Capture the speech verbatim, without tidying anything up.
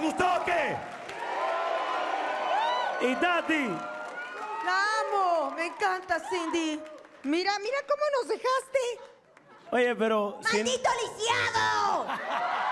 gustó o qué? ¿Y Tati? La amo, me encanta, Cindy. Mira, mira cómo nos dejaste. Oye, pero... ¡Maldito lisiado!